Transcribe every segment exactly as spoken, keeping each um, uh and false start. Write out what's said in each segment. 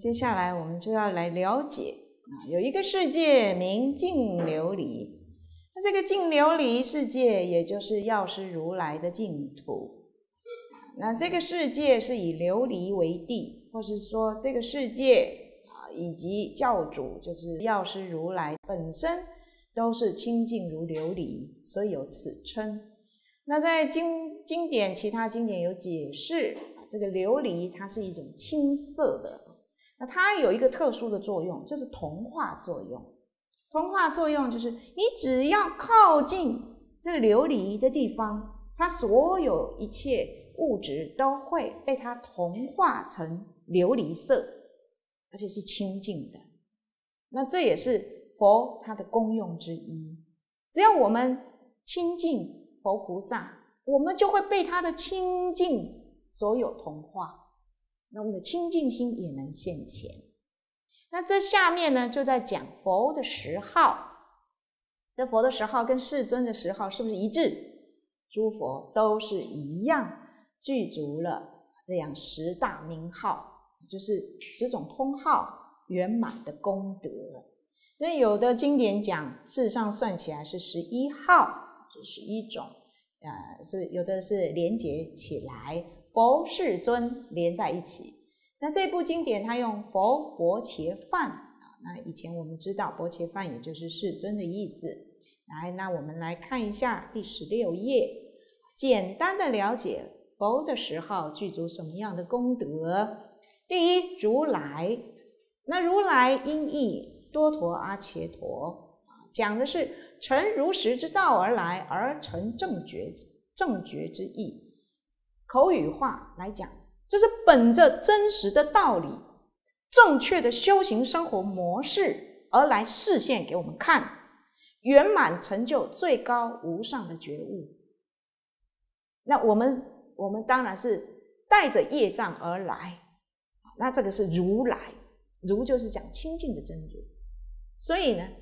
接下来我们就要来了解啊，有一个世界名净琉璃。那这个净琉璃世界，也就是药师如来的净土。那这个世界是以琉璃为地，或是说这个世界啊，以及教主就是药师如来本身都是清净如琉璃，所以有此称。那在经经典其他经典有解释，这个琉璃它是一种青色的，那它有一个特殊的作用，就是同化作用。同化作用就是你只要靠近这个琉璃的地方，它所有一切物质都会被它同化成琉璃色，而且是清净的。那这也是佛它的功用之一。只要我们亲近佛菩萨，我们就会被他的清净所有同化，那我们的清净心也能现前。那这下面呢，就在讲佛的十号。这佛的十号跟世尊的十号是不是一致？诸佛都是一样，具足了这样十大名号，就是十种通号圆满的功德。那有的经典讲，事实上算起来是十一号，这十一种，呃，是有的是连结起来，佛世尊连在一起。那这部经典它用佛薄伽梵，那以前我们知道薄伽梵也就是世尊的意思。来，那我们来看一下第十六页，简单的了解佛的十号具足什么样的功德。第一，如来。那如来音译多陀阿伽陀，讲的是乘如实之道而来，而成正觉正觉之意。口语化来讲，就是本着真实的道理，正确的修行生活模式而来示现给我们看，圆满成就最高无上的觉悟。那我们我们当然是带着业障而来，那这个是如来，如就是讲清净的真如。所以呢，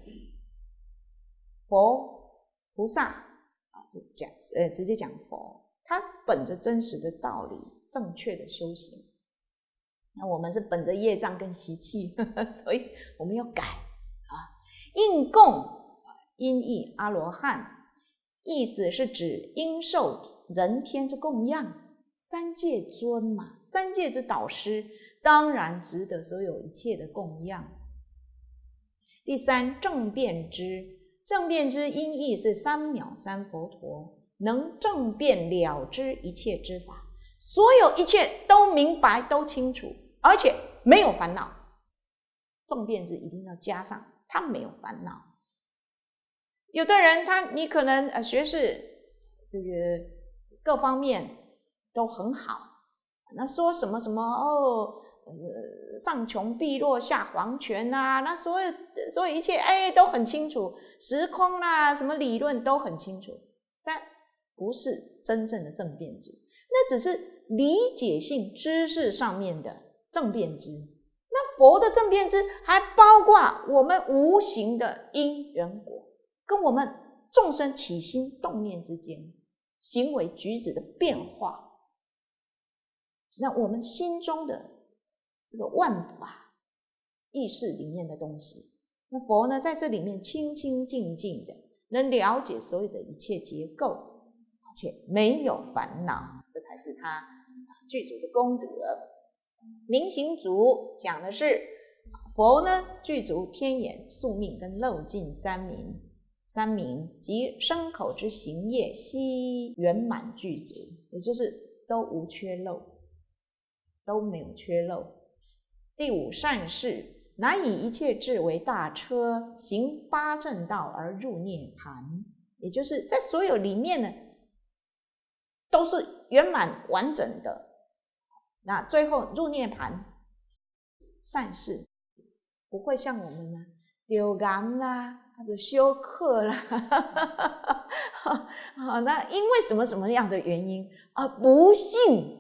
佛菩萨啊，这讲呃直接讲佛，他本着真实的道理，正确的修行。那我们是本着业障跟习气，呵呵，所以我们要改啊。应供音译阿罗汉，意思是指应受人天之供养。三界尊嘛，三界之导师，当然值得所有一切的供养。第三，正遍知，正遍知音译是三藐三佛陀，能正遍了知一切之法，所有一切都明白都清楚，而且没有烦恼。正遍知一定要加上他没有烦恼。有的人他你可能呃学识这个各方面都很好，那说什么什么哦，呃，上穷碧落下黄泉啊，那所有所有一切哎都很清楚，时空啦、啊，什么理论都很清楚，但不是真正的正遍知，那只是理解性知识上面的正遍知。那佛的正遍知还包括我们无形的因缘果，跟我们众生起心动念之间行为举止的变化。那我们心中的这个万法意识里面的东西，那佛呢在这里面清清净净的能了解所有的一切结构，而且没有烦恼，这才是他具足的功德。明行足讲的是佛呢具足天眼宿命跟漏尽三明，三明即身口之行业悉圆满具足，也就是都无缺漏，都没有缺漏。第五，善事，乃以一切智为大车，行八正道而入涅盘，也就是在所有里面呢都是圆满完整的。那最后入涅盘，善事不会像我们呢流感啦，或者休克啦，好，那因为什么什么样的原因啊，不幸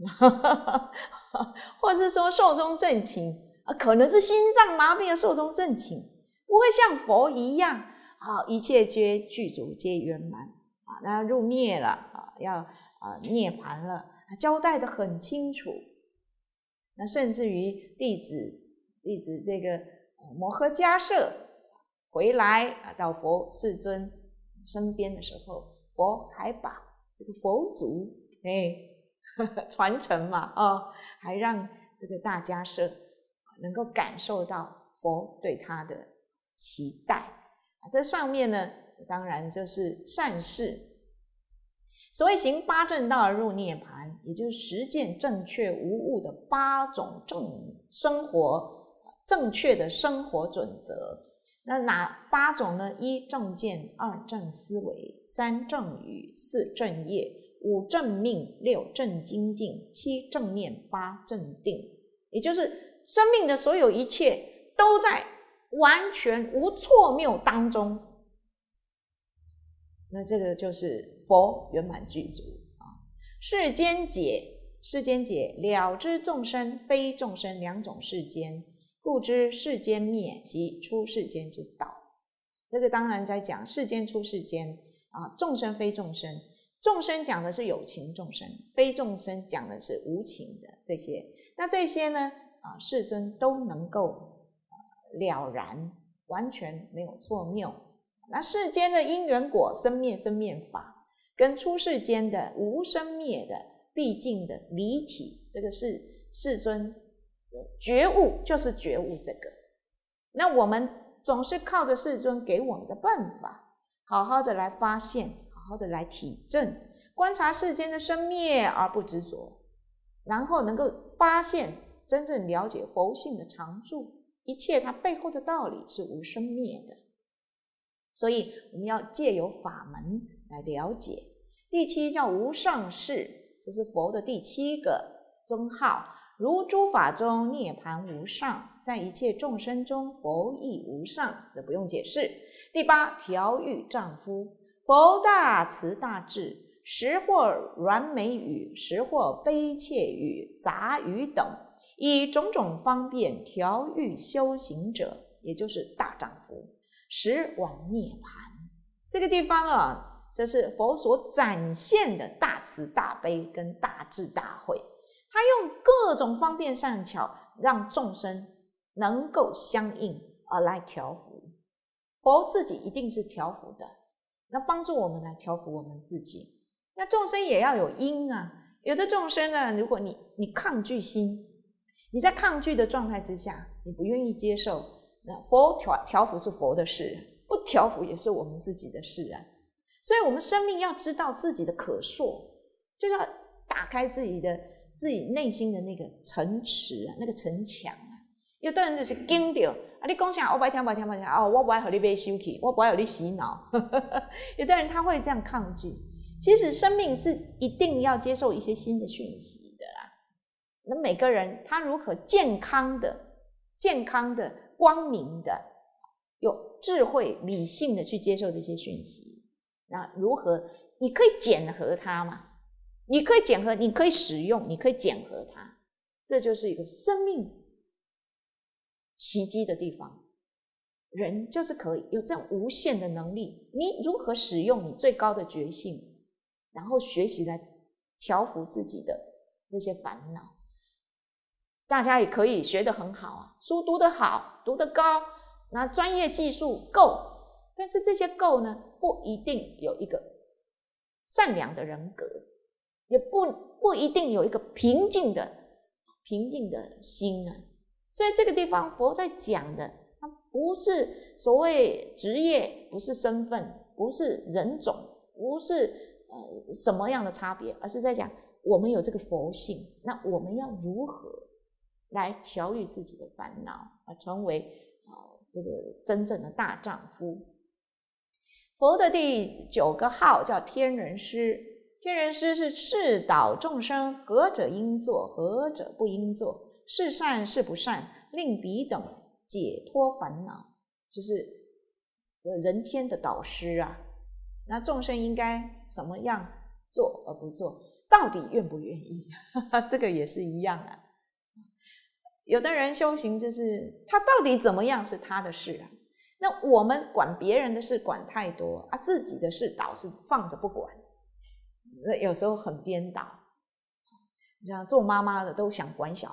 或是说寿终正寝，可能是心脏麻痹的寿终正寝，不会像佛一样啊，一切皆具足皆圆满啊，那入灭了啊，要啊涅槃了，交代得很清楚。那甚至于弟子弟子这个摩诃迦叶回来啊，到佛世尊身边的时候，佛还把这个佛祖哎传承嘛啊、哦，还让这个大迦叶能够感受到佛对他的期待啊。这上面呢，当然就是善事。所谓行八正道而入涅槃，也就是实践正确无误的八种正生活正确的生活准则。那哪八种呢？一正见，二正思维，三正语，四正业，五正命，六正精进，七正念，八正定。也就是生命的所有一切都在完全无错谬当中。那这个就是佛圆满具足啊。世间解，世间解了知众生非众生两种世间，故知世间灭即出世间之道。这个当然在讲世间出世间啊，众生非众生。众生讲的是有情众生，非众生讲的是无情的这些。那这些呢啊，世尊都能够了然，完全没有错谬。那世间的因缘果生灭生灭法，跟出世间的无生灭的毕竟的离体，这个是世尊觉悟，就是觉悟这个。那我们总是靠着世尊给我们的办法，好好的来发现，好好的来体证，观察世间的生灭而不执着，然后能够发现真正了解佛性的常住，一切它背后的道理是无生灭的。所以我们要借由法门来了解。第七叫无上士，这是佛的第七个尊号。如诸法中涅槃无上，在一切众生中佛亦无上，这不用解释。第八调御丈夫，佛大慈大智，时或软美语，时或悲切语、杂语等，以种种方便调御修行者，也就是大丈夫，时往涅槃。这个地方啊，这是佛所展现的大慈大悲跟大智大慧，他用各种方便善巧让众生能够相应而来调伏。佛自己一定是调伏的，那帮助我们来调伏我们自己。那众生也要有因啊，有的众生呢，如果你你抗拒心，你在抗拒的状态之下，你不愿意接受，那佛调调伏是佛的事，不调伏也是我们自己的事啊。所以我们生命要知道自己的可塑，就要打开自己的自己内心的那个城池啊，那个城墙啊。有的人就是惊到啊，你讲啥我不爱听不爱听不爱听哦，我不爱和你被收起，我不爱和你洗脑有的人他会这样抗拒。其实生命是一定要接受一些新的讯息的啦。那每个人他如何健康的健康的光明的有智慧理性的去接受这些讯息，那如何你可以检核它嘛？你可以检核，你可以使用，你可以检核它，这就是一个生命奇迹的地方。人就是可以有这样无限的能力，你如何使用你最高的觉性，然后学习来调伏自己的这些烦恼。大家也可以学得很好啊，书读得好，读得高，那专业技术够，但是这些够呢，不一定有一个善良的人格，也不不一定有一个平静的平静的心啊。所以这个地方佛在讲的，它不是所谓职业，不是身份，不是人种，不是呃什么样的差别，而是在讲我们有这个佛性，那我们要如何来调御自己的烦恼，而成为呃这个真正的大丈夫。佛的第九个号叫天人师，天人师是示导众生何者应做，何者不应做，是善是不善，令彼等解脱烦恼，就是人天的导师啊。那众生应该什么样做而不做，到底愿不愿意这个也是一样啊。有的人修行就是他到底怎么样是他的事啊，那我们管别人的事管太多啊，自己的事倒是放着不管，有时候很颠倒。像做妈妈的都想管小孩，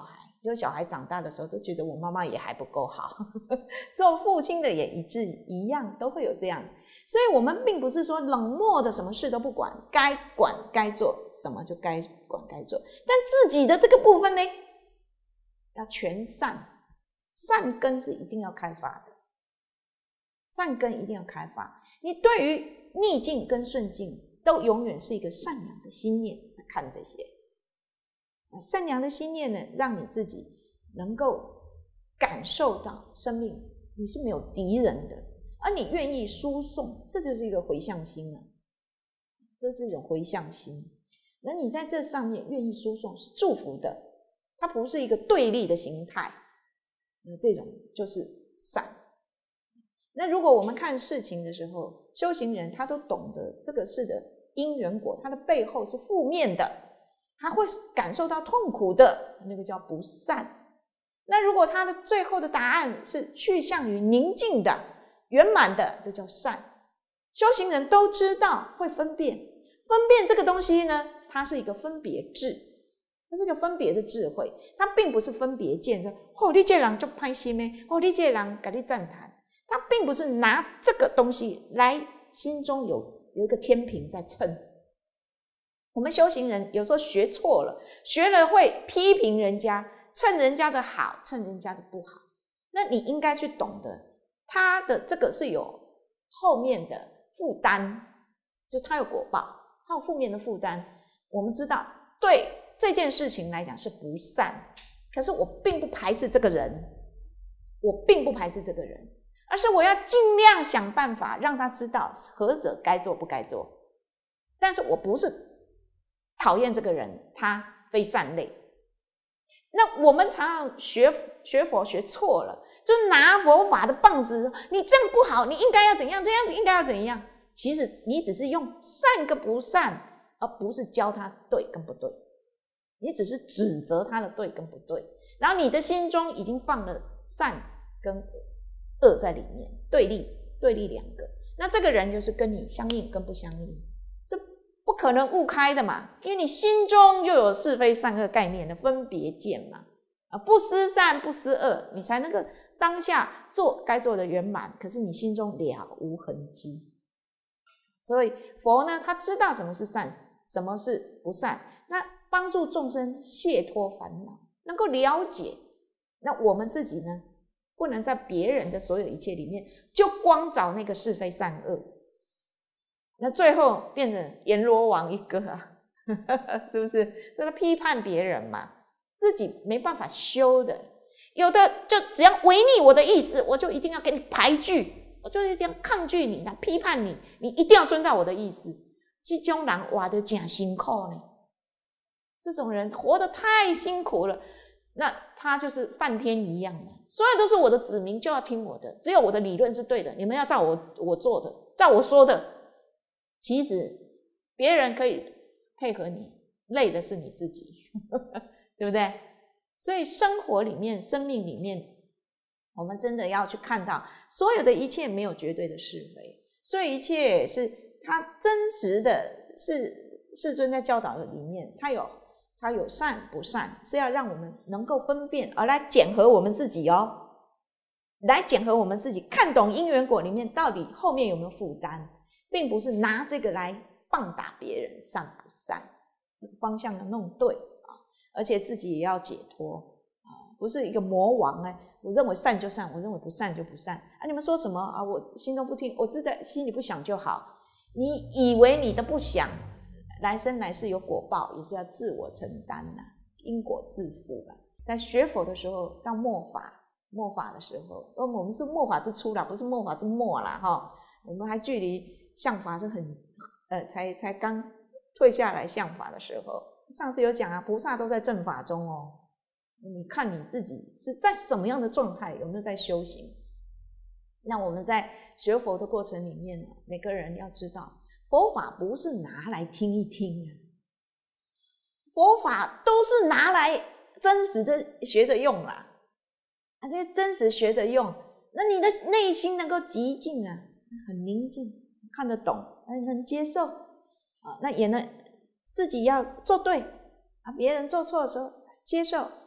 就小孩长大的时候都觉得我妈妈也还不够好做父亲的也一致一样，都会有这样。所以我们并不是说冷漠的什么事都不管，该管该做什么就该管该做，但自己的这个部分呢，要全善，善根是一定要开发的，善根一定要开发。你对于逆境跟顺境都永远是一个善良的心念在看这些，善良的心念呢，让你自己能够感受到生命你是没有敌人的，而你愿意输送，这就是一个回向心了，这是一种回向心。那你在这上面愿意输送是祝福的，它不是一个对立的形态，那这种就是善。那如果我们看事情的时候，修行人他都懂得这个事的因缘果，它的背后是负面的，他会感受到痛苦的，那个叫不善。那如果他的最后的答案是去向于宁静的圆满的，这叫善。修行人都知道会分辨，分辨这个东西呢，它是一个分别智，它是一个分别的智慧，它并不是分别见，说哦你这人就歹心的，哦你这人给你赞叹，它并不是拿这个东西来心中有有一个天平在称。我们修行人有时候学错了，学了会批评人家，称人家的好，称人家的不好。那你应该去懂得他的这个是有后面的负担，就他有果报，他有负面的负担。我们知道对这件事情来讲是不善，可是我并不排斥这个人，我并不排斥这个人，而是我要尽量想办法让他知道何者该做不该做。但是我不是讨厌这个人，他非善类。那我们常常学学佛学错了，就拿佛法的棒子，你这样不好，你应该要怎样，这样应该要怎样。其实你只是用善跟不善，而不是教他对跟不对，你只是指责他的对跟不对，然后你的心中已经放了善跟恶在里面，对立对立两个。那这个人就是跟你相应跟不相应，这不可能悟开的嘛，因为你心中又有是非善恶概念的分别见嘛，啊，不思善不思恶，你才能够当下做该做的圆满，可是你心中了无痕迹。所以佛呢，他知道什么是善，什么是不善，那帮助众生解脱烦恼，能够了解。那我们自己呢，不能在别人的所有一切里面就光找那个是非善恶，那最后变成阎罗王一个啊，是不是？在那批判别人嘛，自己没办法修的。有的就只要违逆我的意思，我就一定要给你排拒，我就是这样抗拒你，批判你，你一定要遵照我的意思。这种人活得真辛苦呢，这种人活得太辛苦了。那他就是梵天一样嘛，所有都是我的子民，就要听我的，只有我的理论是对的，你们要照我我做的，照我说的。其实别人可以配合你，累的是你自己对不对？所以生活里面生命里面，我们真的要去看到所有的一切没有绝对的是非，所以一切是他真实的，是世尊在教导的里面，他有他有善不善，是要让我们能够分辨，而来检核我们自己哦，来检核我们自己，看懂因缘果里面到底后面有没有负担，并不是拿这个来棒打别人善不善，这个方向要弄对啊，而且自己也要解脱啊，不是一个魔王哎，我认为善就善，我认为不善就不善啊，你们说什么啊？我心中不听，我自在心里不想就好。你以为你的不想，来生来世有果报，也是要自我承担呐、啊，因果自负啦。在学佛的时候，到末法末法的时候，我们是末法之初啦，不是末法之末啦哈。我们还距离相法是很呃，才才刚退下来相法的时候。上次有讲啊，菩萨都在正法中哦。你看你自己是在什么样的状态，有没有在修行？那我们在学佛的过程里面，每个人要知道，佛法不是拿来听一听啊，佛法都是拿来真实的学着用啦。啊，这些真实学着用，那你的内心能够极静啊，很宁静，看得懂，能接受啊，那也能自己要做对啊，别人做错的时候接受，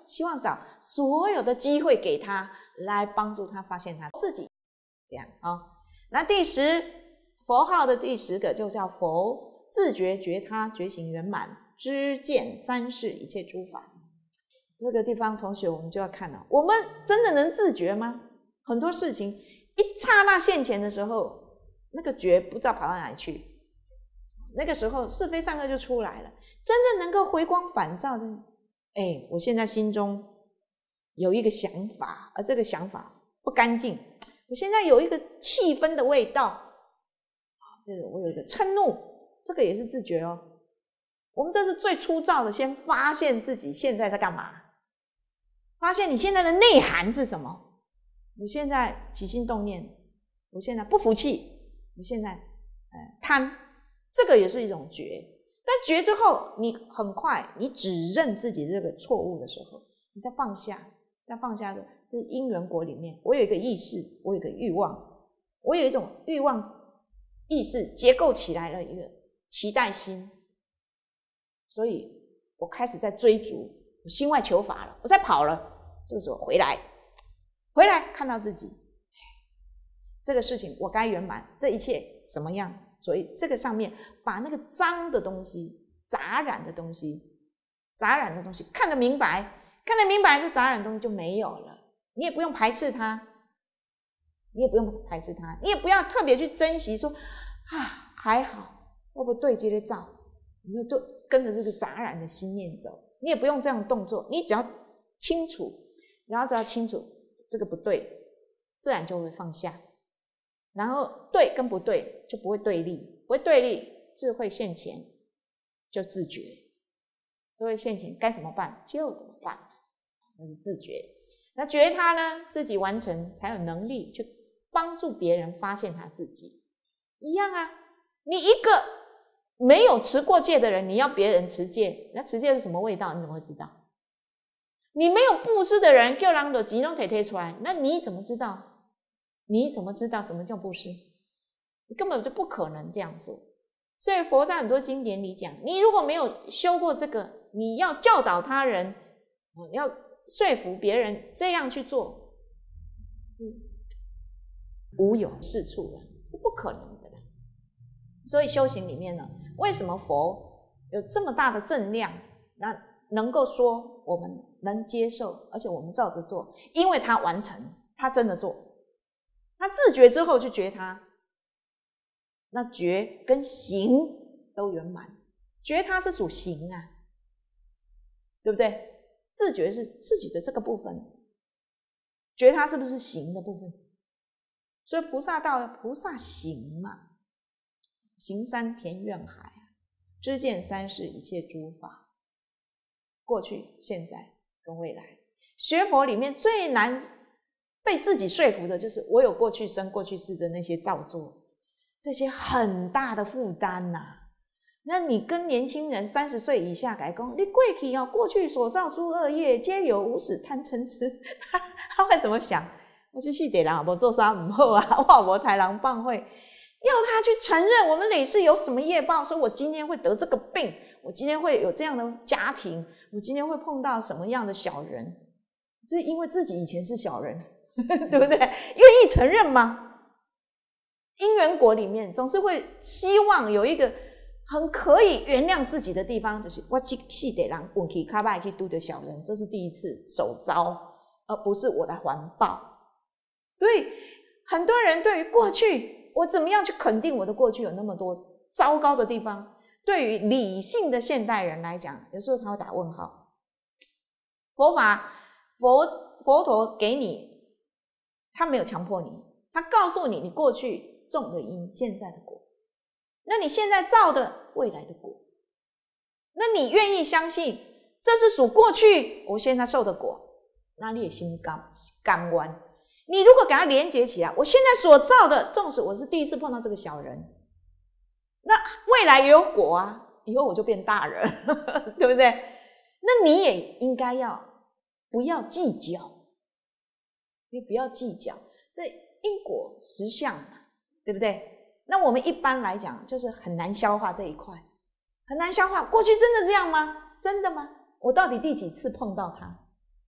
希望找所有的机会给他，来帮助他发现他自己。这样啊、哦，那第十佛号的第十个就叫佛，自觉觉他，觉行圆满，知见三世一切诸法。这个地方同学我们就要看了，我们真的能自觉吗？很多事情一刹那现前的时候，那个觉不知道跑到哪里去，那个时候是非善恶就出来了。真正能够回光返照，哎，我现在心中有一个想法，而这个想法不干净，我现在有一个气氛的味道，这个我有一个嗔怒，这个也是自觉哦。我们这是最粗糙的，先发现自己现在在干嘛，发现你现在的内涵是什么。我现在起心动念，我现在不服气，我现在呃贪，这个也是一种觉。但觉之后，你很快你指认自己这个错误的时候，你再放下，再放下的，这是因缘果里面，我有一个意识，我有一个欲望，我有一种欲望意识结构起来了一个期待心，所以我开始在追逐，我心外求法了，我在跑了。这个时候回来，回来看到自己，这个事情我该圆满，这一切什么样？所以这个上面把那个脏的东西、杂染的东西、杂染的东西看得明白，看得明白，这杂染的东西就没有了。你也不用排斥它，你也不用排斥它，你也不要特别去珍惜说啊还好，我不对接的照，你就对跟着这个杂染的心念走，你也不用这样动作，你只要清楚，然后只要清楚这个不对，自然就会放下。然后对跟不对就不会对立，不会对立，智慧现前就自觉，智慧现前该怎么办就怎么办，这是自觉。那觉他呢，自己完成才有能力去帮助别人发现他自己。一样啊，你一个没有持过戒的人，你要别人持戒，那持戒是什么味道？你怎么会知道？你没有布施的人，叫人的集中可以推出来，那你怎么知道？你怎么知道什么叫布施？你根本就不可能这样做。所以佛在很多经典里讲，你如果没有修过这个，你要教导他人，要说服别人这样去做，是无有是处了，是不可能的了。所以修行里面呢，为什么佛有这么大的正量，那能够说我们能接受，而且我们照着做？因为他完成，他真的做。他自觉之后就觉他，那觉跟行都圆满，觉他是属行啊，对不对？自觉是自己的这个部分，觉他是不是行的部分？所以菩萨道菩萨行嘛，行三田愿海，知见三世一切诸法，过去、现在跟未来。学佛里面最难被自己说服的就是我有过去生过去世的那些造作，这些很大的负担啊。那你跟年轻人三十岁以下来说，你过去哦，过去所造诸恶业，皆有无始贪嗔痴，他他会怎么想？我是四地人，我做啥不好啊？我没豺狼棒会，要他去承认我们累世有什么业报，说我今天会得这个病，我今天会有这样的家庭，我今天会碰到什么样的小人，这因为自己以前是小人。对不对？愿意承认吗？因缘果里面总是会希望有一个很可以原谅自己的地方，就是我这世地人运气较歹去拄到小人，这是第一次首遭，而不是我的环报。所以很多人对于过去，我怎么样去肯定我的过去有那么多糟糕的地方，对于理性的现代人来讲，有时候他会打问号。佛法佛佛陀给你，他没有强迫你，他告诉你你过去种的因，现在的果，那你现在造的未来的果，那你愿意相信这是属过去我现在受的果，那你也心甘甘愿。你如果给它连结起来，我现在所造的，纵使我是第一次碰到这个小人，那未来也有果啊，以后我就变大人对不对？那你也应该要不要计较，你不要计较，这因果实相嘛，对不对？那我们一般来讲就是很难消化这一块，很难消化。过去真的这样吗？真的吗？我到底第几次碰到它？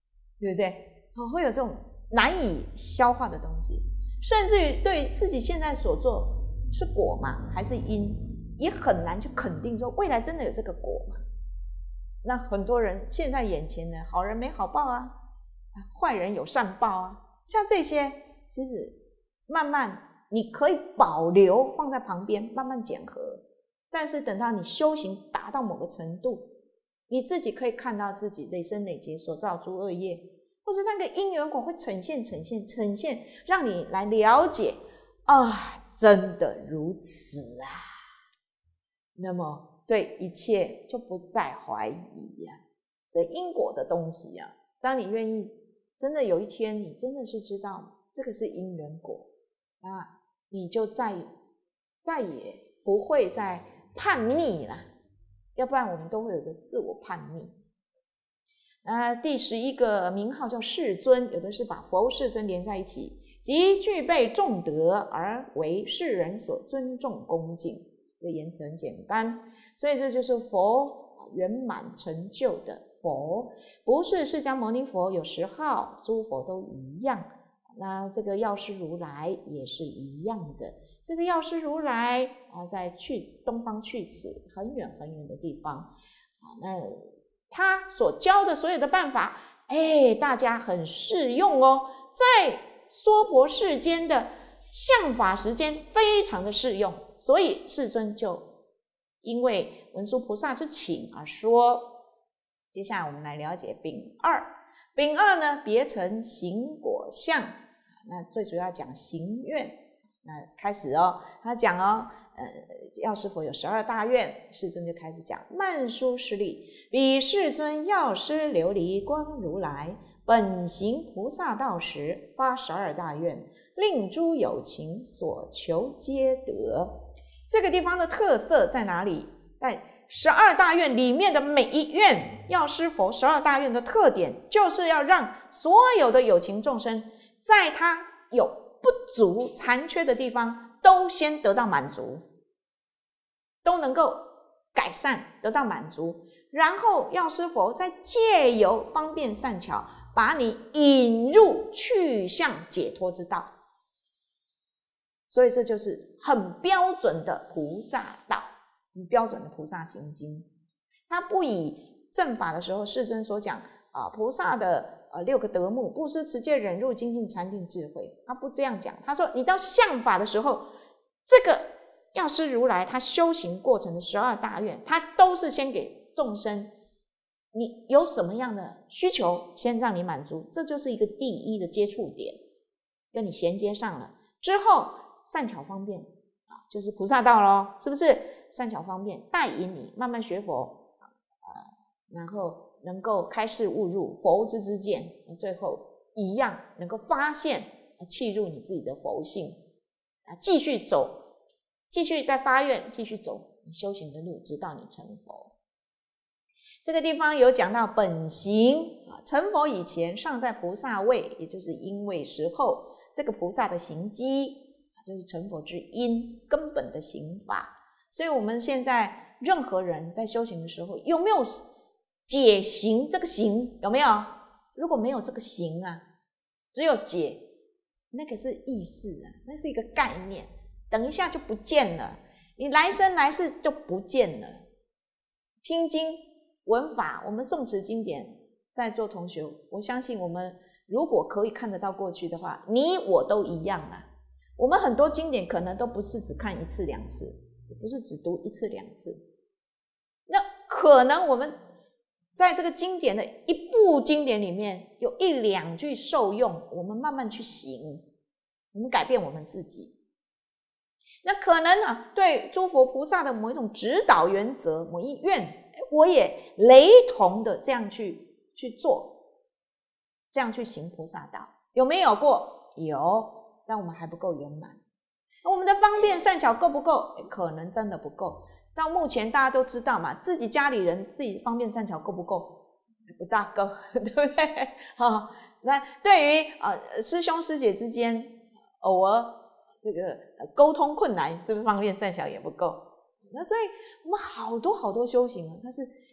对不对？哦，会有这种难以消化的东西，甚至于对自己现在所做是果吗？还是因，也很难去肯定说未来真的有这个果吗？那很多人现在眼前呢，好人没好报啊，坏人有善报啊，像这些其实慢慢你可以保留放在旁边，慢慢检核。但是等到你修行达到某个程度，你自己可以看到自己累生累劫所造诸恶业，或是那个因缘果会呈现呈现呈现，让你来了解啊，真的如此啊，那么对一切就不再怀疑呀、啊。这因果的东西啊，当你愿意真的有一天你真的是知道这个是因缘果啊，你就再再也不会再叛逆了，要不然我们都会有个自我叛逆。呃，第十一个名号叫世尊，有的是把佛世尊连在一起，即具备众德而为世人所尊重恭敬。这言辞很简单，所以这就是佛圆满成就的佛，不是释迦牟尼佛有十号，诸佛都一样。那这个药师如来也是一样的。这个药师如来啊，在去东方去此很远很远的地方啊，那他所教的所有的办法，哎，大家很适用哦，在娑婆世间的相法时间非常的适用，所以世尊就因为文殊菩萨就请而说。接下来我们来了解丙二，丙二呢别成行果相，那最主要讲行愿。那开始哦，他讲哦，呃，药师佛有十二大愿，世尊就开始讲曼殊师利，彼世尊药师琉璃光如来本行菩萨道时，发十二大愿，令诸有情所求皆得。这个地方的特色在哪里？在十二大愿里面的每一愿，药师佛十二大愿的特点，就是要让所有的有情众生，在他有不足残缺的地方都先得到满足，都能够改善得到满足，然后药师佛再借由方便善巧把你引入去向解脱之道。所以这就是很标准的菩萨道，很标准的菩萨行经。他不以正法的时候世尊所讲啊，菩萨的呃，六个德目，布施、持戒、忍辱、精进、禅定、智慧，他不这样讲。他说，你到相法的时候，这个药师如来他修行过程的十二大愿，他都是先给众生，你有什么样的需求，先让你满足，这就是一个第一的接触点，跟你衔接上了之后，善巧方便啊，就是菩萨道咯，是不是？善巧方便带引你慢慢学佛啊，然后能够开示悟入佛之之见，最后一样能够发现契入你自己的佛性啊，继续走，继续在发愿，继续走你修行的路，直到你成佛。这个地方有讲到本行啊，成佛以前尚在菩萨位，也就是因位时候，这个菩萨的行机就是成佛之因，根本的行法。所以我们现在任何人在修行的时候，有没有解行？这个行有没有？如果没有这个行啊，只有解，那个是意识啊，那是一个概念，等一下就不见了，你来生来世就不见了。听经闻法，我们诵持经典，在座同学，我相信我们如果可以看得到过去的话，你我都一样啊。我们很多经典可能都不是只看一次两次，也不是只读一次两次，那可能我们在这个经典的一部经典里面有一两句受用，我们慢慢去行，我们改变我们自己。那可能啊，对诸佛菩萨的某一种指导原则，某一愿，我也雷同的这样去去做，这样去行菩萨道，有没有过？有，但我们还不够圆满。我们的方便善巧够不够？可能真的不够。到目前大家都知道嘛，自己家里人自己方便善巧够不够？不大够，对不对？好，那对于呃师兄师姐之间偶尔这个沟通困难，是不是方便善巧也不够？那所以我们好多好多修行啊，它是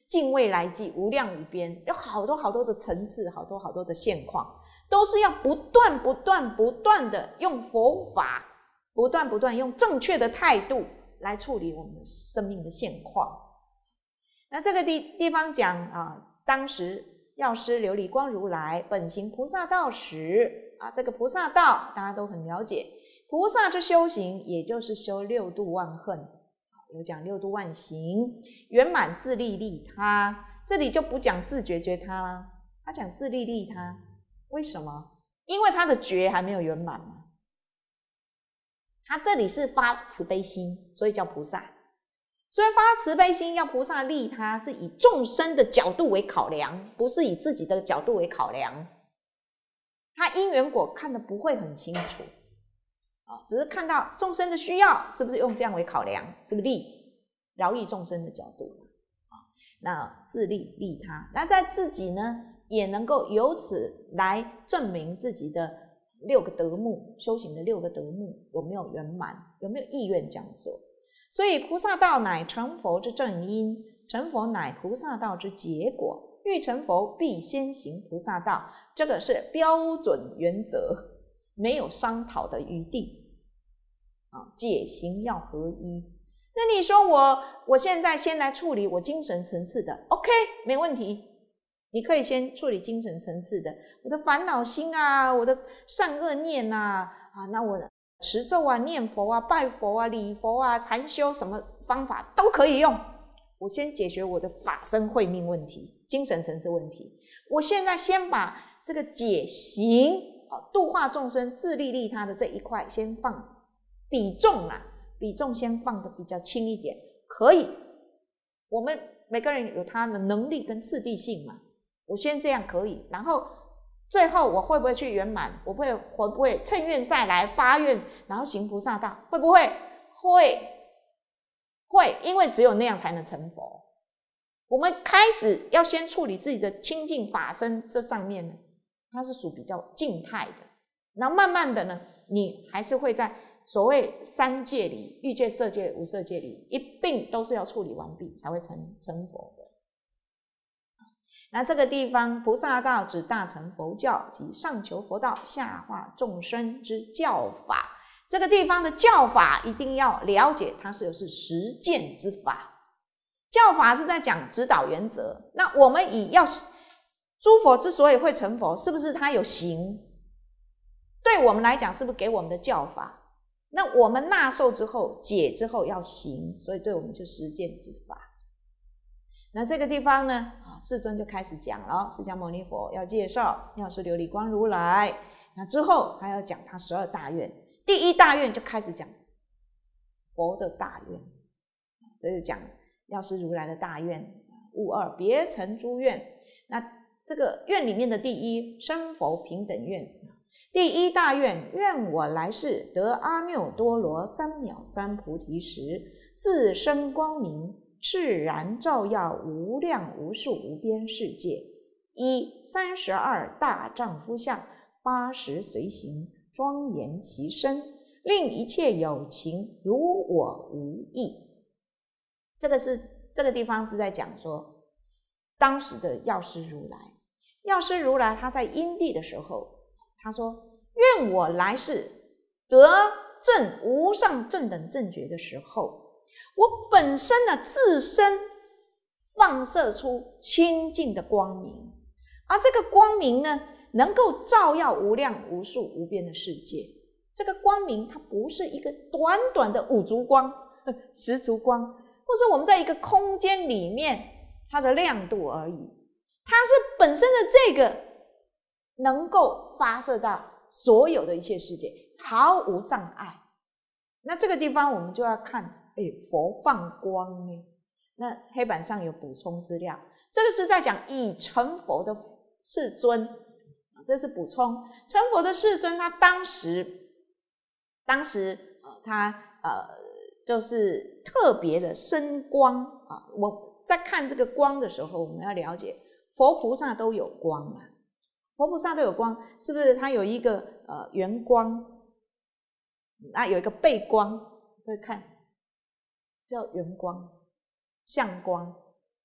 尽未来际，无量无边，有好多好多的层次，好多好多的现况，都是要不断不断不断的用佛法，不断不断用正确的态度来处理我们生命的现况。那这个地地方讲啊，当时药师琉璃光如来本行菩萨道时啊，这个菩萨道大家都很了解，菩萨之修行也就是修六度万恨，有讲六度万行，圆满自利利他。这里就不讲自觉觉他啦，他讲自利利他。为什么？因为他的觉还没有圆满嘛。他这里是发慈悲心，所以叫菩萨。所以发慈悲心要菩萨利他，是以众生的角度为考量，不是以自己的角度为考量。他因缘果看得不会很清楚，只是看到众生的需要，是不是用这样为考量？是不是利饶益众生的角度？那自利利他，那在自己呢，也能够由此来证明自己的六个德目，修行的六个德目有没有圆满，有没有意愿这样做。所以菩萨道乃成佛之正因，成佛乃菩萨道之结果，欲成佛必先行菩萨道，这个是标准原则，没有商讨的余地啊，解行要合一。那你说我我现在先来处理我精神层次的 OK 没问题，你可以先处理精神层次的，我的烦恼心啊，我的善恶念啊，啊那我持咒啊，念佛啊，拜佛啊，礼佛啊，禅修什么方法都可以用。我先解决我的法身慧命问题，精神层次问题。我现在先把这个解行度化众生自利利他的这一块先放比重啦，比重先放的比较轻一点，可以。我们每个人有他的能力跟次第性嘛，我先这样可以，然后最后我会不会去圆满？我会会不会趁愿再来发愿，然后行菩萨道？会不会？会，会，因为只有那样才能成佛。我们开始要先处理自己的清净法身，这上面呢，它是属比较静态的。然后慢慢的呢，你还是会在所谓三界里，欲界、色界、无色界里，一并都是要处理完毕才会成成佛的。那这个地方菩萨道指大乘佛教及上求佛道，下化众生之教法。这个地方的教法一定要了解，它是有是实践之法。教法是在讲指导原则。那我们以要诸佛之所以会成佛，是不是他有行？对我们来讲，是不是给我们的教法？那我们纳受之后，解之后要行，所以对我们就实践之法。那这个地方呢，世尊就开始讲了，释迦牟尼佛要介绍药师琉璃光如来。那之后还要讲他十二大愿，第一大愿就开始讲佛的大愿，这是讲药师如来的大愿，勿二别成诸愿。那这个愿里面的第一，生佛平等愿。第一大愿，愿我来世得阿耨多罗三藐三菩提时，自身光明，炽然照耀无量无数无边世界。一三十二大丈夫相，八十随行，庄严其身，令一切有情如我无异。这个是这个地方是在讲说，当时的药师如来，药师如来他在因地的时候，他说：愿我来世得证无上正等正觉的时候，我本身呢自身放射出清净的光明，而这个光明呢，能够照耀无量无数无边的世界。这个光明它不是一个短短的五烛光、十烛光，或是我们在一个空间里面它的亮度而已，它是本身的这个能够发射到所有的一切世界，毫无障碍。那这个地方我们就要看，哎，佛放光呢？那黑板上有补充资料，这个是在讲已成佛的世尊，这是补充。成佛的世尊，他当时，当时呃，他呃，就是特别的生光啊。我在看这个光的时候，我们要了解，佛菩萨都有光啊。佛菩萨都有光，是不是？它有一个呃圆光，那有一个背光，这看叫圆光、相光，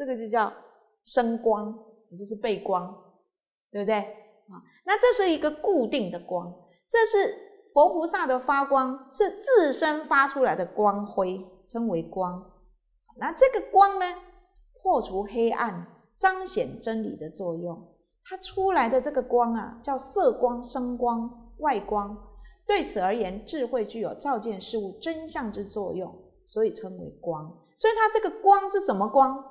这个就叫生光，也就是背光，对不对？啊，那这是一个固定的光，这是佛菩萨的发光，是自身发出来的光辉，称为光。那这个光呢，破除黑暗，彰显真理的作用。它出来的这个光啊，叫色光、声光、外光。对此而言，智慧具有照见事物真相之作用，所以称为光。所以它这个光是什么光？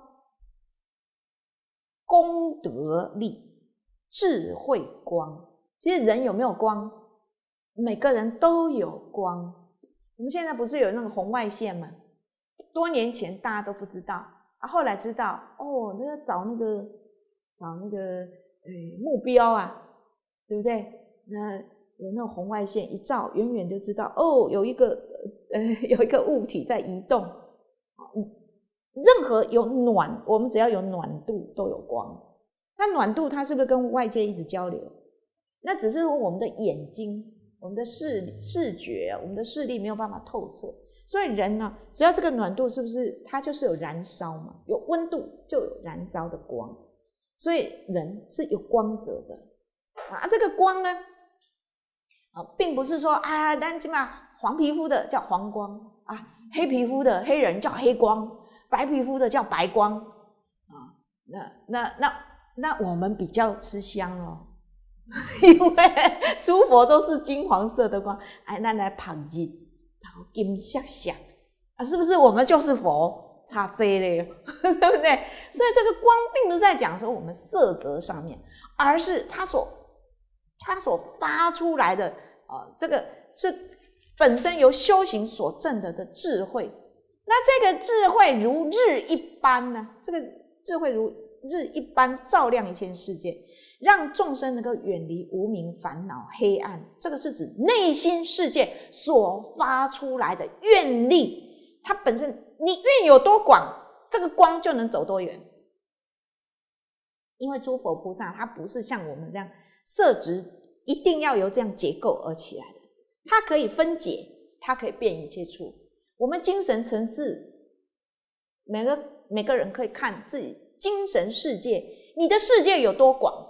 功德力、智慧光。其实人有没有光？每个人都有光。我们现在不是有那个红外线吗？多年前大家都不知道啊，后来知道哦，就要找那个找那个呃目标啊，对不对？那有那种红外线一照，远远就知道哦，有一个呃有一个物体在移动。任何有暖，我们只要有暖度都有光。它暖度它是不是跟外界一直交流？那只是我们的眼睛、我们的视视觉、我们的视力没有办法透彻。所以人呢，只要这个暖度是不是它就是有燃烧嘛？有温度就有燃烧的光。所以人是有光泽的啊。这个光呢，啊，并不是说啊，咱起码黄皮肤的叫黄光啊，黑皮肤的黑人叫黑光，白皮肤的叫白光啊。那那那那我们比较吃香哦，因为诸佛都是金黄色的光，哎，咱来旁日，然后金闪闪啊，是不是我们就是佛？差这嘞，对不对？所以这个光并不是在讲说我们色泽上面，而是它所它所发出来的，呃，这个是本身由修行所证得的智慧。那这个智慧如日一般呢？这个智慧如日一般照亮一切世界，让众生能够远离无明烦恼黑暗。这个是指内心世界所发出来的愿力，它本身。你愿有多广，这个光就能走多远。因为诸佛菩萨他不是像我们这样色质一定要由这样结构而起来的，它可以分解，它可以变一切处。我们精神层次，每个每个人可以看自己精神世界，你的世界有多广，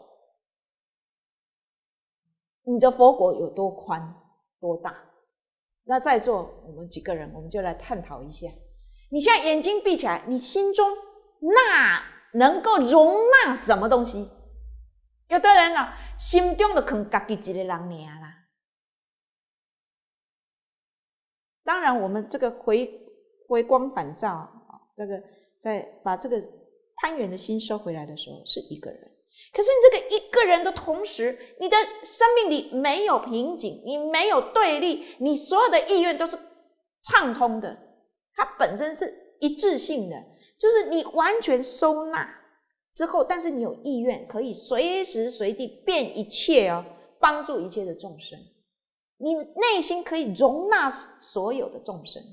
你的佛国有多宽多大。那在座我们几个人，我们就来探讨一下。你现在眼睛闭起来，你心中那能够容纳什么东西？有的人啊，心中就藏自己一个人而已啦。当然，我们这个回回光返照啊，这个在把这个攀缘的心收回来的时候，是一个人。可是你这个一个人的同时，你的生命里没有瓶颈，你没有对立，你所有的意愿都是畅通的。它本身是一致性的，就是你完全收纳之后，但是你有意愿可以随时随地变一切哦，帮助一切的众生，你内心可以容纳所有的众生，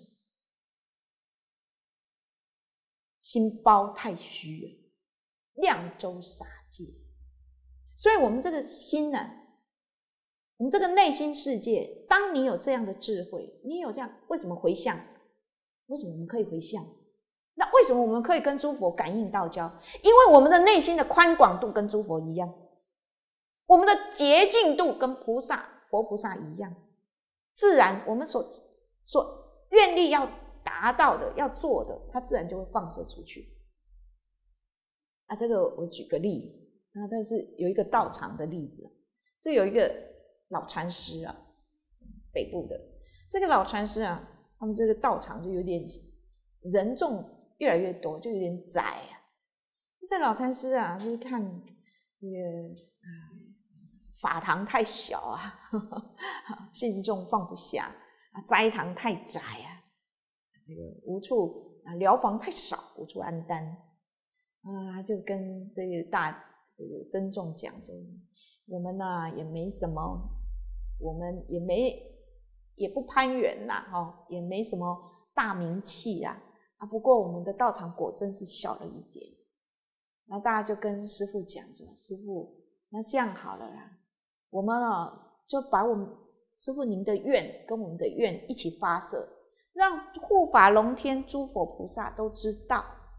心包太虚了，量周洒界。所以我们这个心呢、啊，我们这个内心世界，当你有这样的智慧，你有这样，为什么回向？为什么我们可以回向？那为什么我们可以跟诸佛感应道交？因为我们的内心的宽广度跟诸佛一样，我们的洁净度跟菩萨、佛菩萨一样，自然我们所所愿力要达到的、要做的，它自然就会放射出去。啊，这个我举个例，那但是有一个道场的例子，这有一个老禅师啊，北部的这个老禅师啊。他们这个道场就有点人众越来越多，就有点窄啊。这老禅师啊，就是看这个、嗯、法堂太小啊，呵呵信众放不下啊，斋堂太窄啊，那个无处啊，寮房太少，无处安单啊，就跟这个大这个僧众讲说，我们呢、啊、也没什么，我们也没。也不攀缘啦，哦，也没什么大名气啦，啊，不过我们的道场果真是小了一点。那大家就跟师父讲说，师父，那这样好了啦，我们啊就把我们师父您的愿跟我们的愿一起发射，让护法龙天诸佛菩萨都知道。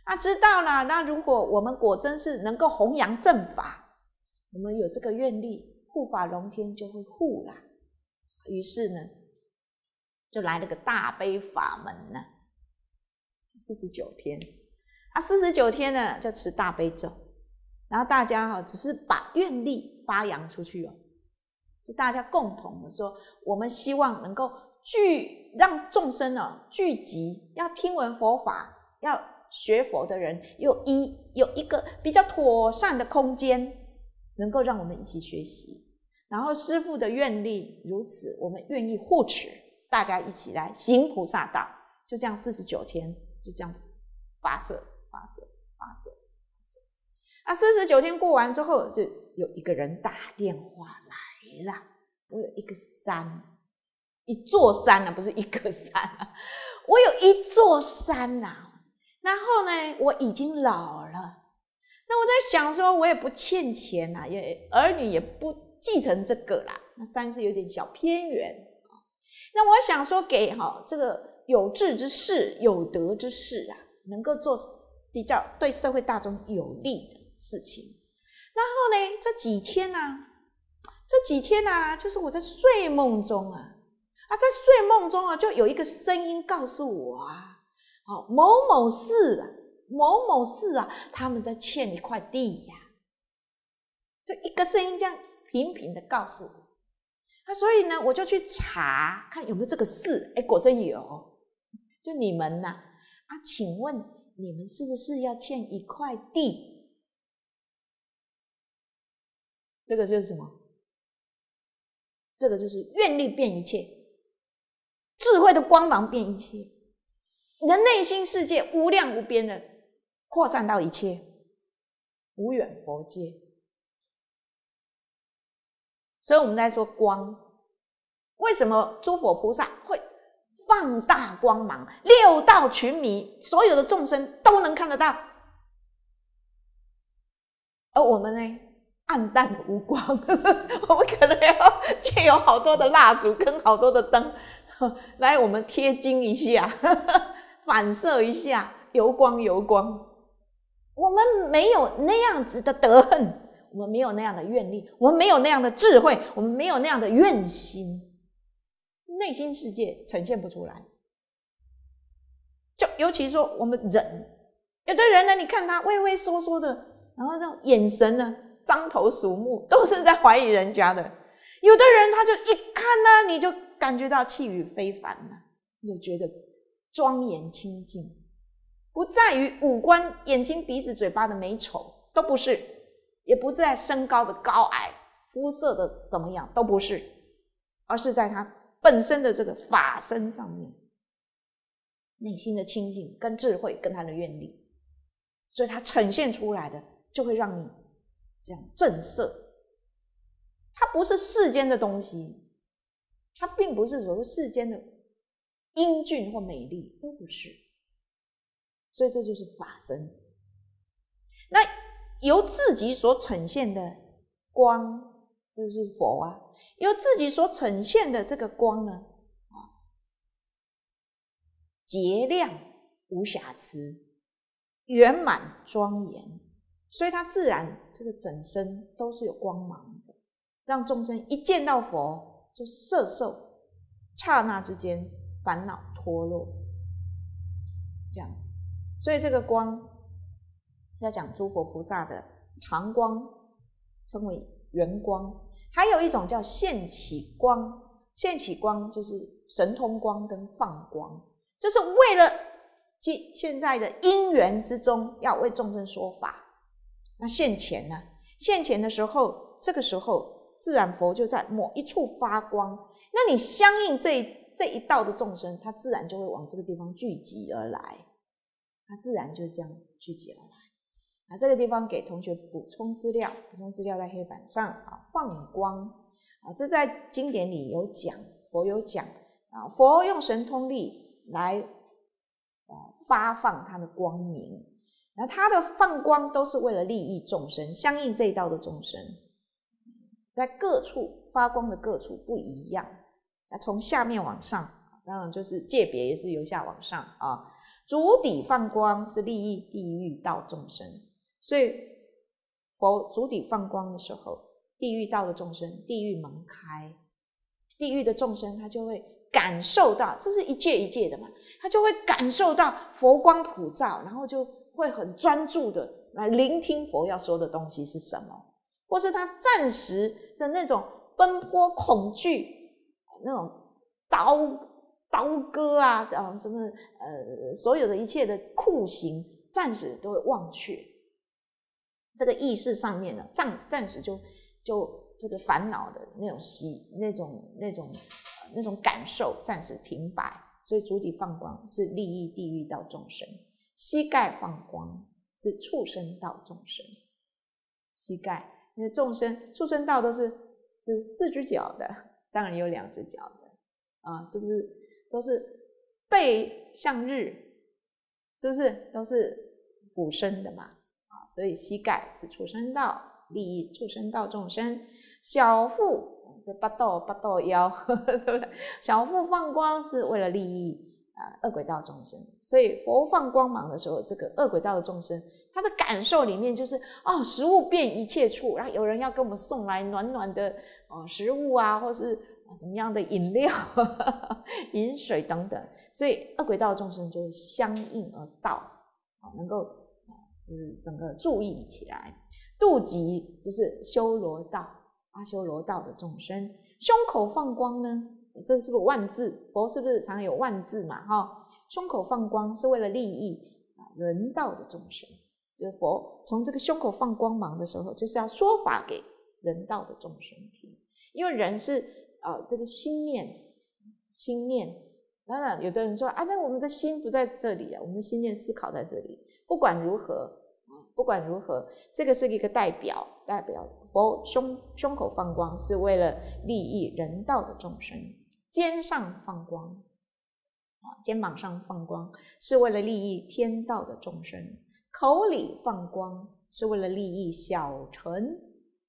啊，知道了。那如果我们果真是能够弘扬正法，我们有这个愿力，护法龙天就会护啦。于是呢，就来了个大悲法门呢，四十九天啊，四十九天呢就持大悲咒，然后大家哈、哦、只是把愿力发扬出去哦，就大家共同的说，我们希望能够聚让众生哦聚集，要听闻佛法，要学佛的人有一有一个比较妥善的空间，能够让我们一起学习。然后师父的愿力如此，我们愿意护持，大家一起来行菩萨道，就这样四十九天，就这样发射、发射、发射、发射。啊，四十九天过完之后，就有一个人打电话来了，我有一个山，一座山啊，不是一个山啊，我有一座山啊。然后呢，我已经老了，那我在想说，我也不欠钱啊，也儿女也不继承这个啦，那山是有点小偏远。那我想说给哈这个有志之士、有德之士啊，能够做比较对社会大众有利的事情。然后呢，这几天啊，这几天啊，就是我在睡梦中啊，啊，在睡梦中啊，就有一个声音告诉我啊，哦，某某市啊，某某市啊，他们在欠一块地呀、啊。这一个声音这样频频的告诉我，啊，所以呢，我就去查看有没有这个事，哎，果真有。就你们呐、啊，啊，请问你们是不是要欠一块地？这个就是什么？这个就是愿力变一切，智慧的光芒变一切。你的内心世界无量无边的扩散到一切，无远佛界。所以我们在说光，为什么诸佛菩萨会放大光芒，六道群迷所有的众生都能看得到，而我们呢暗淡无光我们可能要借有好多的蜡烛跟好多的灯来我们贴金一下反射一下，油光油光。我们没有那样子的德恨，我们没有那样的愿力，我们没有那样的智慧，我们没有那样的愿心，内心世界呈现不出来。就尤其说我们人，有的人呢，你看他畏畏缩缩的，然后这种眼神呢獐头鼠目，都是在怀疑人家的。有的人他就一看呢，你就感觉到气宇非凡了，你就觉得庄严清净，不在于五官眼睛鼻子嘴巴的美丑，都不是，也不在身高的高矮，肤色的怎么样，都不是，而是在他本身的这个法身上面，内心的清净跟智慧跟他的愿力，所以他呈现出来的就会让你这样震慑。它不是世间的东西，它并不是所谓世间的英俊或美丽，都不是。所以这就是法身。那由自己所呈现的光，这就是佛啊，由自己所呈现的这个光呢，洁亮无瑕疵，圆满庄严，所以它自然这个整身都是有光芒的，让众生一见到佛就摄受，刹那之间烦恼脱落，这样子。所以这个光在讲诸佛菩萨的常光，称为圆光。还有一种叫现起光，现起光就是神通光跟放光，就是为了现在的因缘之中要为众生说法。那现前呢？现前的时候，这个时候自然佛就在某一处发光，那你相应这一这一道的众生，他自然就会往这个地方聚集而来，他自然就是这样聚集而来。啊，这个地方给同学补充资料，补充资料在黑板上啊，放光啊，这在经典里有讲，佛有讲啊，佛用神通力来啊发放他的光明，那他的放光都是为了利益众生，相应这一道的众生，在各处发光的各处不一样，那从下面往上，当然就是界别也是由下往上啊。 足底放光是利益地狱道众生，所以佛足底放光的时候，地狱道的众生，地狱门开，地狱的众生他就会感受到，这是一界一界的嘛，他就会感受到佛光普照，然后就会很专注的来聆听佛要说的东西是什么，或是他暂时的那种奔波恐惧，那种刀刀割啊，什么呃，所有的一切的酷刑，暂时都会忘却。这个意识上面呢，暂暂时就就这个烦恼的那种习那种那种、呃、那种感受暂时停摆。所以足底放光是利益地狱道众生，膝盖放光是畜生道众生。膝盖，因为众生畜生道都是是四只脚的，当然有两只脚的啊，是不是？都是背向日，是不是？都是俯身的嘛啊，所以膝盖是畜生道，利益畜生道众生。小腹，这八道八道腰，对不对？小腹放光是为了利益啊恶鬼道众生，所以佛放光芒的时候，这个恶鬼道的众生，他的感受里面就是哦，食物遍一切处，然后有人要给我们送来暖暖的哦食物啊，或是什么样的饮料、饮水等等，所以恶鬼道众生就会相应而到，能够就是整个注意起来。肚脐就是修罗道、阿修罗道的众生。胸口放光呢，这是不是万字？佛是不是常有万字嘛？哈，胸口放光是为了利益人道的众生，就是佛从这个胸口放光芒的时候，就是要说法给人道的众生听，因为人是。呃，这个心念，心念，当然有的人说啊，那我们的心不在这里啊，我们的心念思考在这里。不管如何，不管如何，这个是一个代表，代表佛胸胸口放光是为了利益人道的众生，肩上放光，啊，肩膀上放光是为了利益天道的众生，口里放光是为了利益小乘，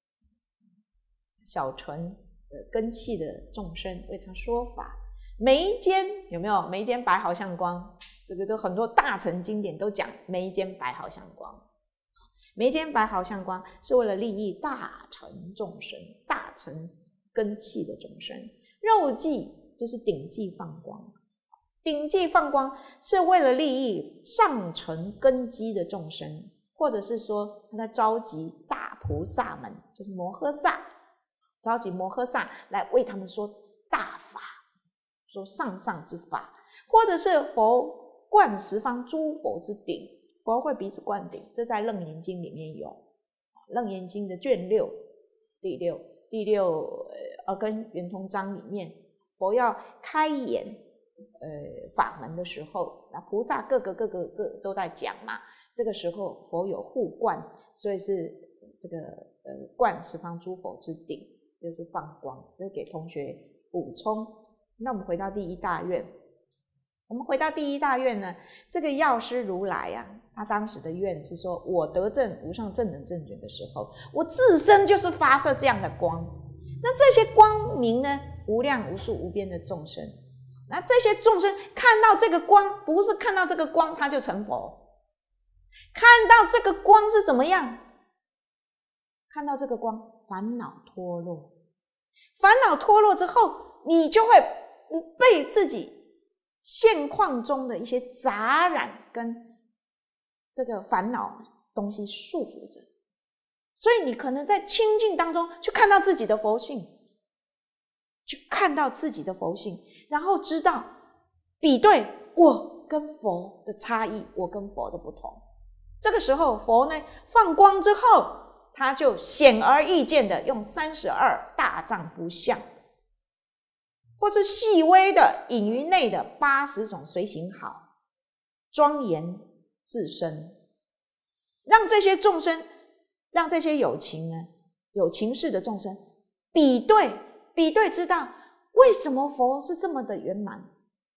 小乘。根器的众生为他说法。眉间有没有？眉间白毫像光，这个都很多大乘经典都讲眉间白毫像光。眉间白毫像光是为了利益大乘众生，大乘根器的众生。肉际就是顶际放光，顶际放光是为了利益上乘根基的众生，或者是说他在召集大菩萨们，就是摩诃萨。召集摩诃萨来为他们说大法，说上上之法，或者是佛灌十方诸佛之顶，佛会彼此灌顶，这在楞严经里面有，楞严经的卷六第六第六呃跟圆通章里面，佛要开演呃法门的时候，那菩萨各个各个各都在讲嘛，这个时候佛有互灌，所以是这个呃灌十方诸佛之顶。这是放光，这是给同学补充。那我们回到第一大愿，我们回到第一大愿呢，这个药师如来啊，他当时的愿是说，我得证无上正等正觉的时候，我自身就是发射这样的光，那这些光明呢，无量无数无边的众生，那这些众生看到这个光，不是看到这个光他就成佛，看到这个光是怎么样？看到这个光，烦恼脱落，烦恼脱落之后，你就会不被自己现况中的一些杂染跟这个烦恼东西束缚着，所以你可能在清净当中去看到自己的佛性，去看到自己的佛性，然后知道比对我跟佛的差异，我跟佛的不同。这个时候佛呢放光之后，他就显而易见的用三十二大丈夫相，或是细微的隐于内的八十种随行好，庄严自身，让这些众生，让这些有情呢，有情事的众生比对，比对知道为什么佛是这么的圆满，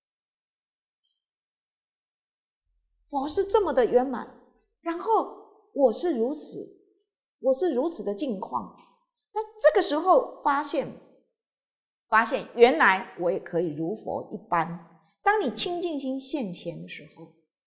佛是这么的圆满，然后我是如此。我是如此的境况，那这个时候发现，发现原来我也可以如佛一般。当你清净心现前的时候，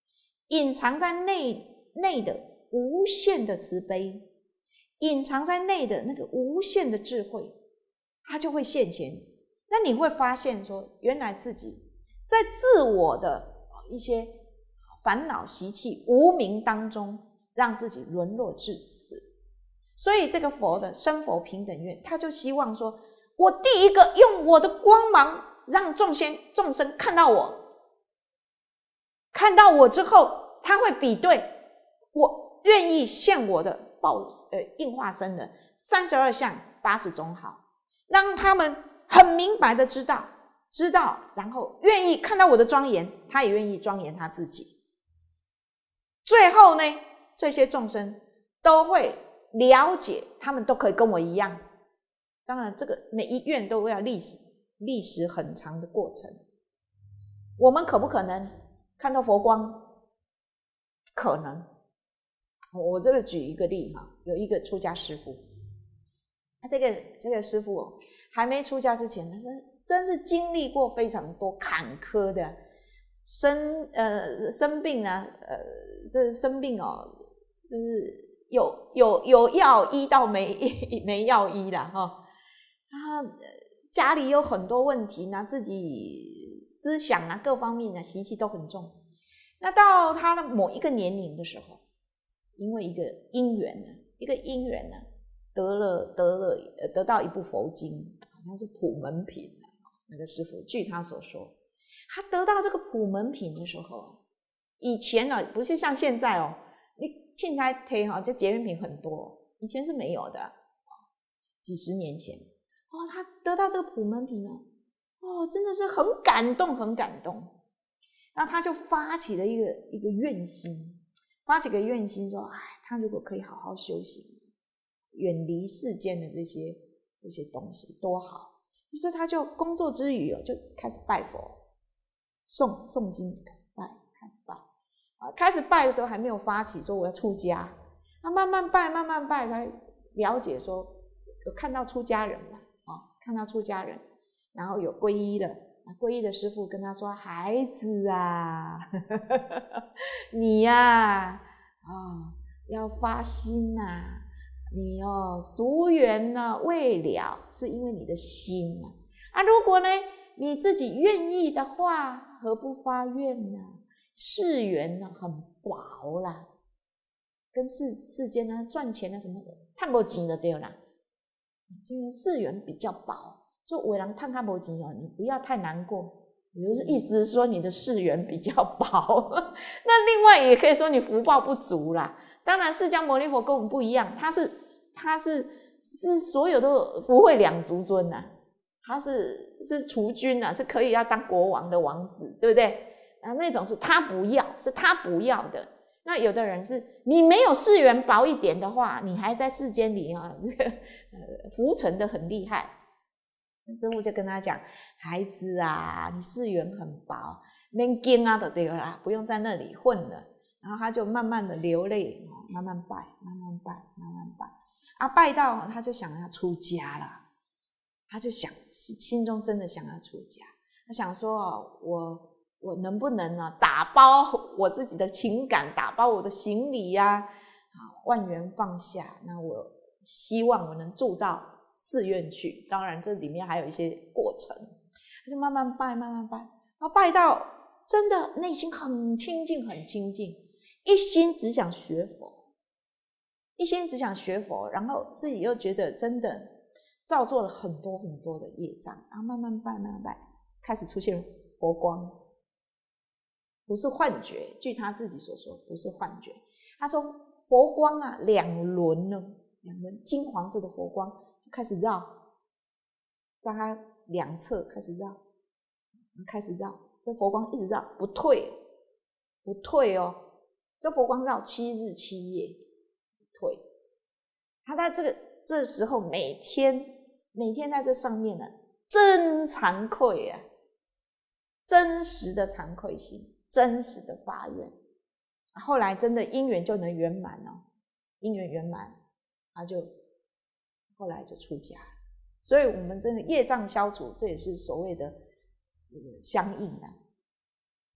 隐藏在内内的无限的慈悲，隐藏在内的那个无限的智慧，它就会现前。那你会发现说，原来自己在自我的一些烦恼习气无明当中，让自己沦落至此。所以这个佛的生佛平等愿，他就希望说，我第一个用我的光芒让众生众生看到我，看到我之后，他会比对，我愿意现我的报呃应化身的三十二相八十种好，让他们很明白的知道知道，然后愿意看到我的庄严，他也愿意庄严他自己。最后呢，这些众生都会了解，他们都可以跟我一样。当然，这个每一愿都要历史历时很长的过程。我们可不可能看到佛光？可能。我这个举一个例哈，有一个出家师父，这个这个师父哦，还没出家之前，他是真是经历过非常多坎坷的生呃生病啊，呃这生病哦，就是有有有药医到没没药医啦哈。他家里有很多问题呢，自己思想啊各方面的习气都很重。那到他的某一个年龄的时候，因为一个因缘呢，一个因缘呢，得了得了得到一部佛经，好像是普门品。那个师父据他所说，他得到这个普门品的时候，以前呢、啊、不是像现在哦，你进来推哈，这结缘品很多，以前是没有的。几十年前哦，他得到这个普门品哦，哦，真的是很感动，很感动。然后他就发起了一个一个愿心，发起个愿心说，哎，他如果可以好好修行，远离世间的这些这些东西，多好。于是他就工作之余哦，就开始拜佛，诵诵经，就开始拜，开始拜。啊，开始拜的时候还没有发起说我要出家，他慢慢拜，慢慢拜，才了解说，有看到出家人嘛，啊，看到出家人，然后有皈依的，皈依的师父跟他说：“孩子啊，你呀、啊，哦，要发心呐、啊。”你哦，俗缘呢未了，是因为你的心啊。啊，如果呢你自己愿意的话，何不发愿呢？世缘呢很薄啦，跟世世间呢赚钱的什么赚不钱的对啦，这个世缘比较薄，所以有人赚较无钱哦，你不要太难过。有的意思是说你的世缘比较薄，那另外也可以说你福报不足啦。当然，释迦牟尼佛跟我们不一样，他是他是是所有都福慧两足尊呐、啊，他是是储君呐、啊，是可以要当国王的王子，对不对？啊，那种是他不要，是他不要的。那有的人是你没有世缘薄一点的话，你还在世间里啊，这个呃浮沉的很厉害。师父就跟他讲，孩子啊，你世缘很薄，免惊啊就对了啦，不用在那里混了。然后他就慢慢的流泪，慢慢拜，慢慢拜，慢慢拜，啊，拜到他就想要出家了，他就想心中真的想要出家，他想说哦，我我能不能呢打包我自己的情感，打包我的行李呀、啊，万缘放下，那我希望我能住到寺院去，当然这里面还有一些过程，他就慢慢拜，慢慢拜，然后拜到真的内心很清净，很清净。一心只想学佛，一心只想学佛，然后自己又觉得真的造作了很多很多的业障，然后慢慢拜，慢慢拜，开始出现佛光，不是幻觉。据他自己所说，不是幻觉。他说佛光啊，两轮呢，两轮金黄色的佛光就开始绕，在他两侧开始绕，开始绕，这佛光一直绕，不退，不退哦。这佛光绕七日七夜，退。他在这个这时候每天每天在这上面呢，真惭愧啊，真实的惭愧心，真实的发愿。后来真的因缘就能圆满哦，因缘圆满，他就后来就出家。所以我们真的业障消除，这也是所谓的相应的。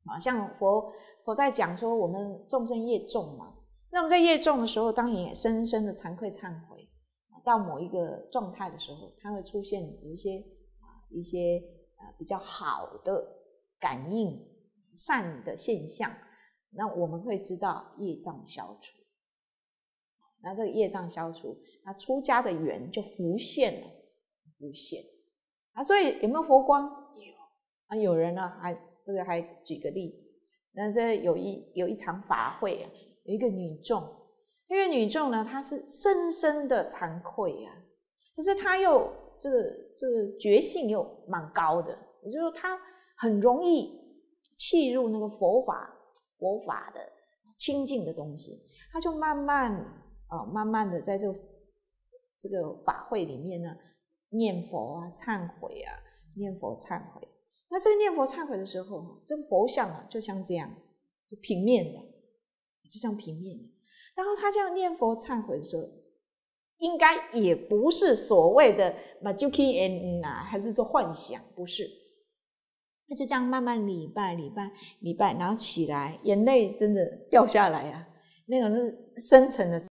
啊，像佛佛在讲说我们众生业重嘛，那么在业重的时候，当你深深的惭愧忏悔到某一个状态的时候，它会出现有一些一些比较好的感应善的现象，那我们会知道业障消除。那这个业障消除，那出家的缘就浮现了，浮现啊。所以有没有佛光？有啊。有人呢，还这个还举个例，那这有一有一场法会啊，有一个女众，这个女众呢，她是深深的惭愧啊，可是她又这个这个觉性又蛮高的，也就是说她很容易契入那个佛法佛法的清净的东西，她就慢慢啊、慢慢的在这个这个法会里面呢，念佛啊，忏悔啊，念佛忏悔。那这个念佛忏悔的时候，这个佛像啊，就像这样，就平面的，就像平面的。然后他这样念佛忏悔的时候，应该也不是所谓的 majuki en 啊，还是说幻想，不是。他就这样慢慢礼拜礼拜礼拜，然后起来，眼泪真的掉下来啊，那种是深沉的